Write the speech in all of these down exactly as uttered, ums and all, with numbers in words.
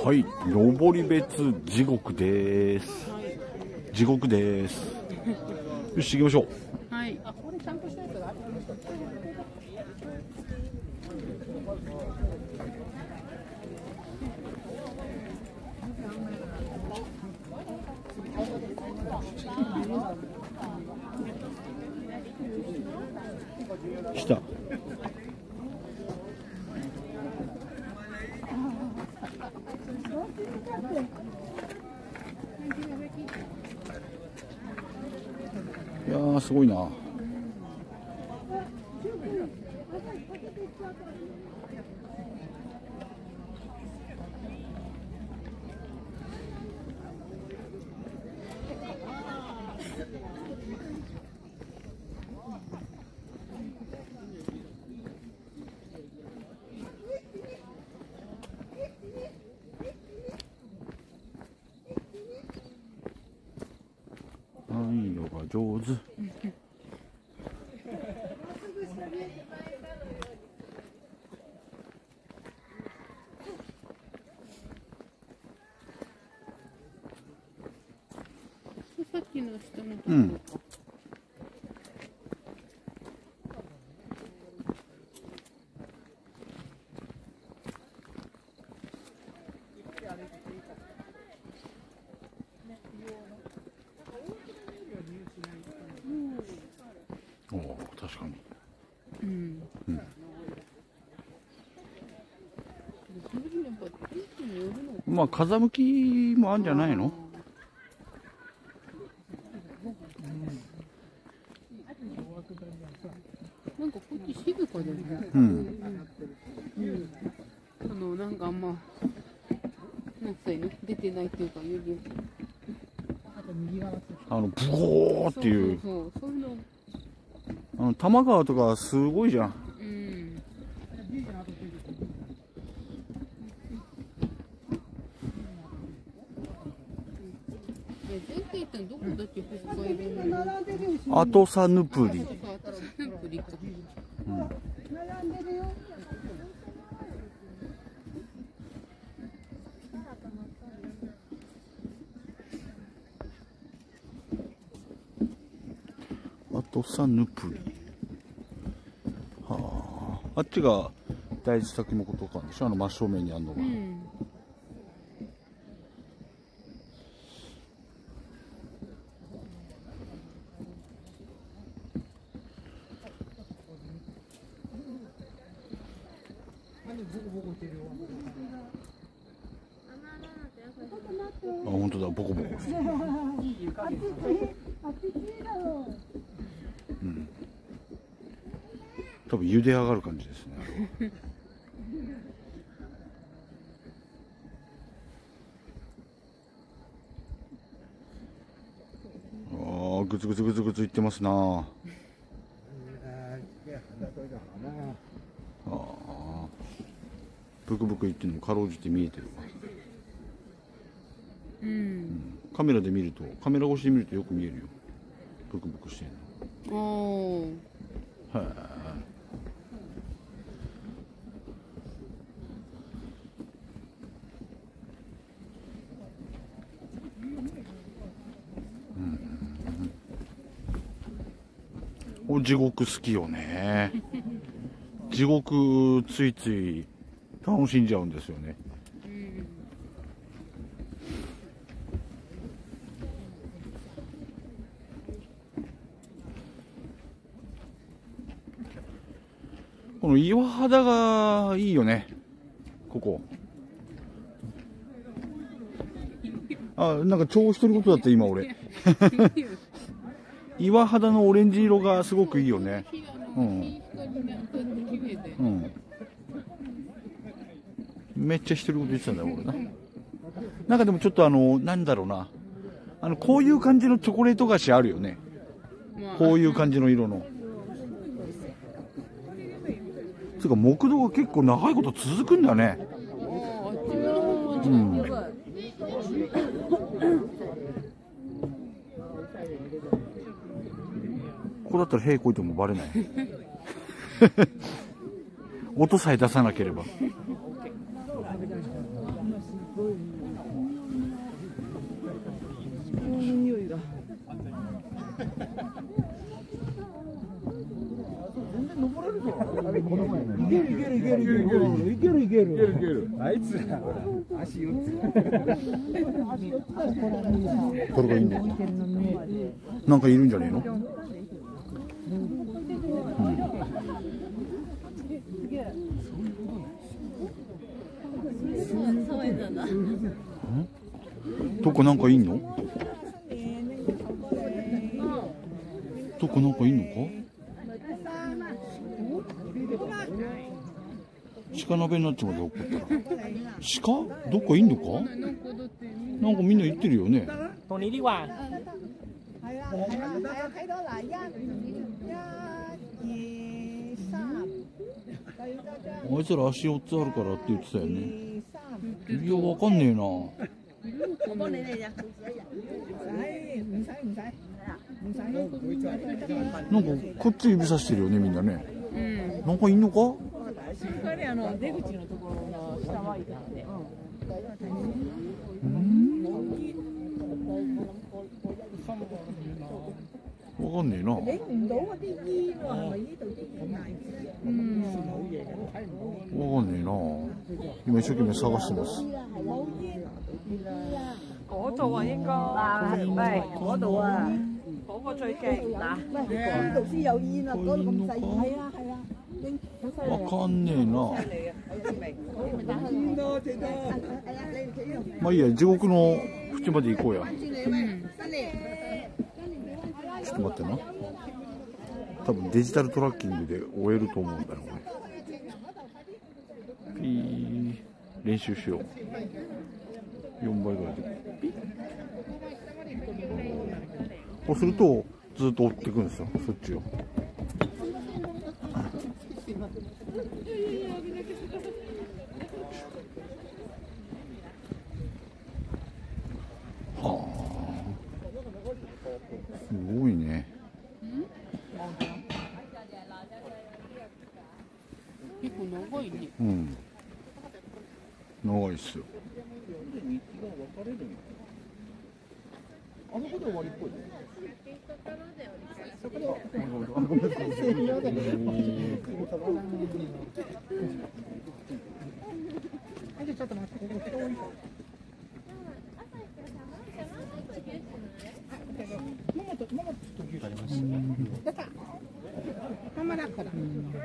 はい、登別地獄です。地獄です。よし、行きましょう。はい。来た。いやー、すごいな。難易度が上手。 さっきの下のところ。 うん。おお、確かに。うん。うん。まあ風向きもあるんじゃないの？ なんかこっち静かだよね。 うん。 うん。あのなんかあんまなんていうの出てないっていうか指。 あのブゴーっていう。 そうそうそう、そういうの。 あの多摩川とかすごいじゃん。 うん。 アトサヌプリ。うん。アトサヌプリ。はあ。あっちが大豆咲きとかでしょ、あの真正面にあるのが。うん。あ、本当だ、ボコボコ。うん。多分茹で上がる感じですね。ああ、ぐつぐつぐつぐついってますな。ああ、ブクブクいってるのかろうじて見えてる。うんうん、カメラで見ると、カメラ越しで見るとよく見えるよ。ブクブクしてるの。おー。はい。うん。地獄好きよね。地獄ついつい楽しんじゃうんですよね。この岩肌がいいよね、ここ。あ、なんか超独り言だった今俺。岩肌のオレンジ色がすごくいいよね。うん。うん。めっちゃ独り言言ってたんだよ俺な。なんかでもちょっとあのなんだろうな、あのこういう感じのチョコレート菓子あるよね。こういう感じの色の。つうか木道が結構長いこと続くんだね。うん。ここだったら「へいこい」てもバレない。音さえ出さなければ。 匂いが。 全然登れるぞ。 いけるいけるいけるいけるいけるいけるいけるいける。あいつら足四つ。 これがいいの？なんかいるんじゃねえの？どこなんかいんの？どこなんかいんのか？鹿鍋になっちまうで怒ったら。鹿？どっかいんのか？なんかみんな言ってるよね。 ตรงนี้ดีกว่า。 あいつら足よっつあるからって言ってたよね。いや、わかんねえな。なんかこっち指さしてるよね、みんなね。 うん。 なんかいんのか？ しっかりあの出口のところの下はいたんで。 うん。わかんねえな。 うん。 わかんねえな。今一生懸命探してます。 嗰度啊，應該嗱，喂，嗰度啊，嗰個最勁嗱，呢度先有煙啊，嗰度咁細，係啊係啊， わかんねえな。まあいいや、地獄の縁まで行こうや。ちょっと待ってな。多分デジタルトラッキングで終えると思うんだよ、これ。ピー、練習しよう。よんばいぐらいで。ピッ。こうすると、ずっと追っていくんですよ、そっちを。はあ。すごいね。 結構長いね。 うん。長いっすよ。あそこで終わりっぽい。そこで。あ、ごめんなさい。ちょっと待って、ここ人多いから。ママとママと牛がありました。やった。ママだから。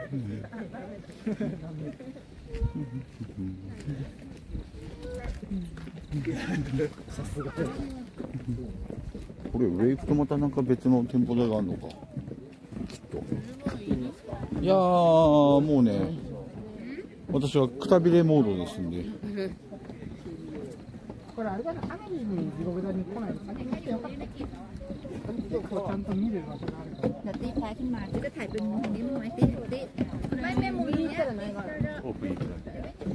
さすが。これ上行くとまたなんか別の店舗台があるのか。きっと。いやーもうね、私はくたびれモードですんで。これあれだな、花火に地獄座に来ないと先に来てよかった。ちゃんと見れる場所があるから。 เดี๋ยวตีแพ้ขึ้นมาจะถ่ายเป็นมุมนี้มุมไหนตีตีไม่ไม่มุมนี้ก็ได้ก่อนโอ้ปีกเลย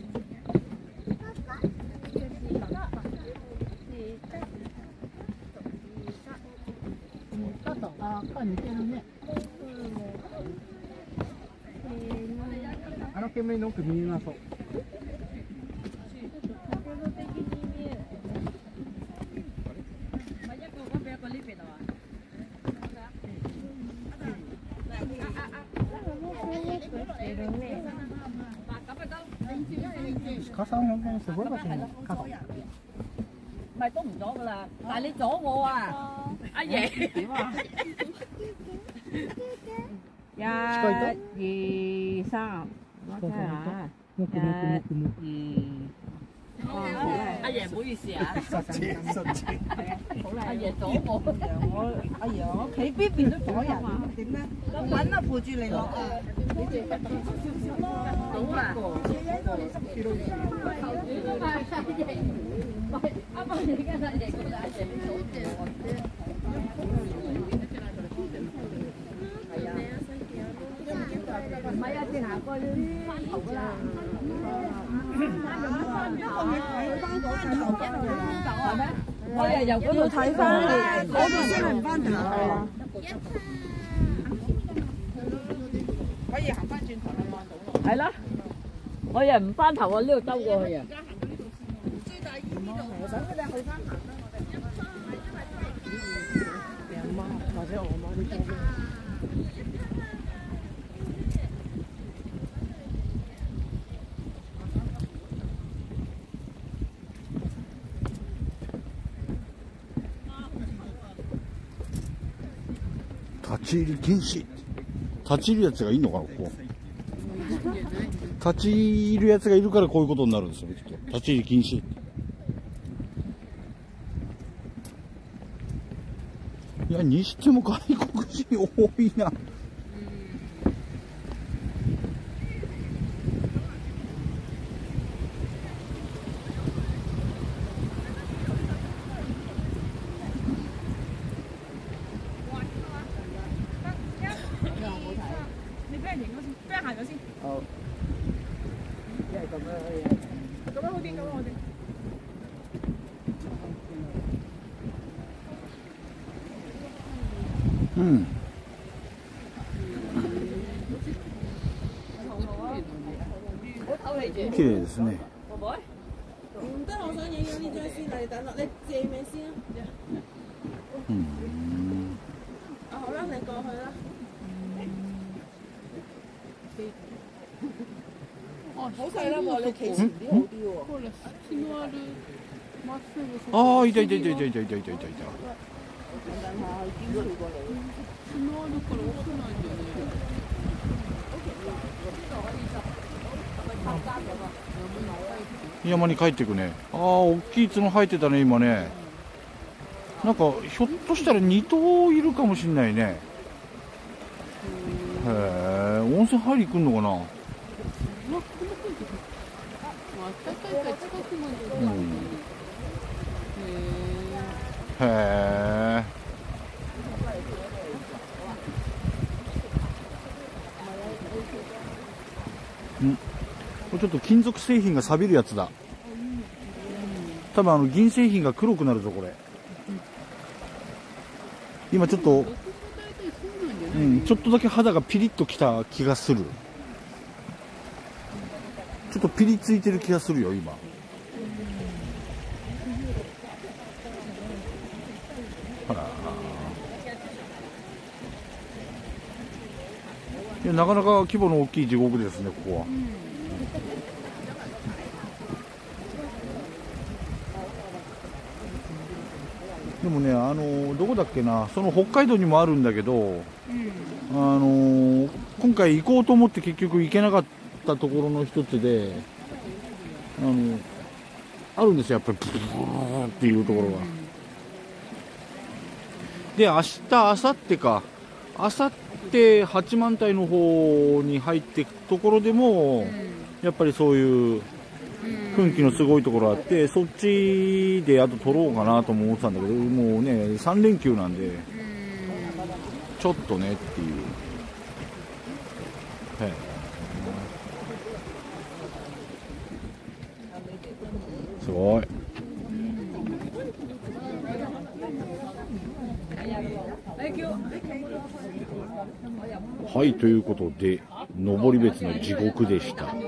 ちょっとああ似てるね。 あの煙の奥見えなそう。 鹿さん本当にすごい場所に鹿さん。咪都唔咗噶啦，但係你阻我啊，阿爺。點啊？一、二、三，我睇下。一、二。阿爺唔好意思啊。實情實情。好啦。阿爺阻我。我阿爺我屋企邊邊都阻人。點咧？我揾啊，扶住你落啊。你哋少少咯。好啊。啱啱你跟阿爺講阿爺阻住我。係啊。唔係啊，正行過去翻頭㗎啦。係咩？我日由嗰度睇翻嚟，嗰度先行翻頭。可以行翻轉頭啦，望到咯。係啦，我又唔翻頭，我呢度兜過去啊。 立ち入り禁止。立ち入るやつがいいのかな、ここ。立ち入るやつがいるからこういうことになるんですよね、きっと。立ち入り禁止。いや、にしても外国人多いな。うん。綺麗ですね。 唔得，我想影咗呢張先，你等落，你借名先啊。 うん。 啊好啦，你過去啦。好細粒喎，你企前啲好啲喎。 ほら、隙のあるまっすぐ。 ああ、いたいたいたいたいたいたいたいたいた。 等等下，已經跳過嚟。 隙のあるから押せないんだよね。 山に帰っていくね。ああ、大きい角生えてたね、今ね。なんか、ひょっとしたらに頭いるかもしんないね。へえ、温泉入り来んのかな。 あったかいから近くまで。 うん、へえ。ん、これちょっと金属製品が錆びるやつだ。多分あの銀製品が黒くなるぞこれ。今ちょっと、うん、ちょっとだけ肌がピリッときた気がする。ちょっとピリついてる気がするよ今。ほら。いや、なかなか規模の大きい地獄ですね、ここは。でもね、あのどこだっけな、その北海道にもあるんだけど、うん、あの今回行こうと思って結局行けなかったところの一つで、あのあるんですよ、やっぱりブーっていうところが。で、明日、明後日か、明後日八幡平の方に入っていくところでも、やっぱりそういう雰囲気のすごいところあって、そっちであと撮ろうかなとも思ってたんだけど、もうねさん連休なんでちょっとねっていう。はい、すごい。はい、ということで登別の地獄でした。